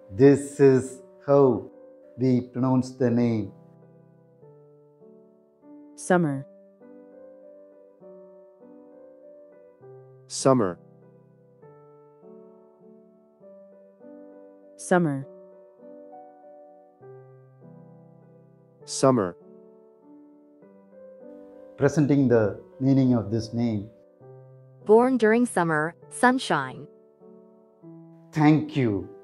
This is how we pronounce the name. Summar, Summar, Summar, Summar, Presenting the meaning of this name. Born during summer, sunshine. Thank you.